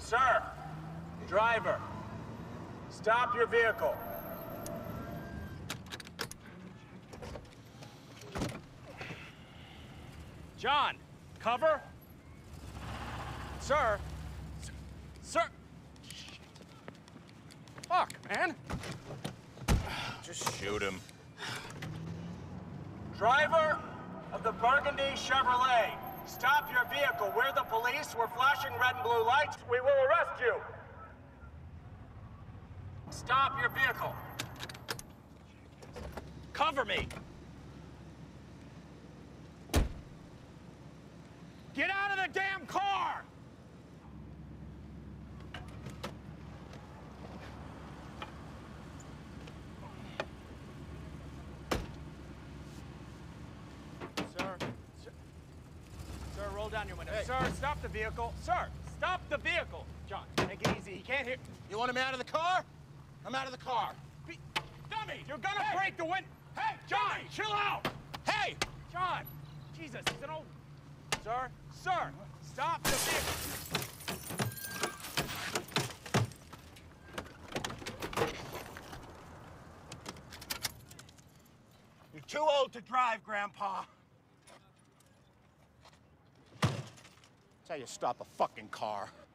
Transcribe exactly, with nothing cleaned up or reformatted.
Sir, driver, stop your vehicle. John, cover. Sir. S sir. Fuck, man. Just shoot him. Driver of the Burgundy Chevrolet, stop your vehicle. We're the police. We're flashing red and blue lights. We will arrest you. Stop your vehicle. Cover me. Get out of the damn car! Sir, sir, sir, roll down your window. Hey. Sir, stop the vehicle. Sir, stop the vehicle. John, take it easy. He can't hear. You want him out of the car? I'm out of the car. Be dummy, you're gonna hey. break the window. Hey, John, dummy. Chill out. Hey! John, Jesus, he's an old... Sir, sir, stop the vehicle. You're too old to drive, Grandpa. That's how you stop a fucking car.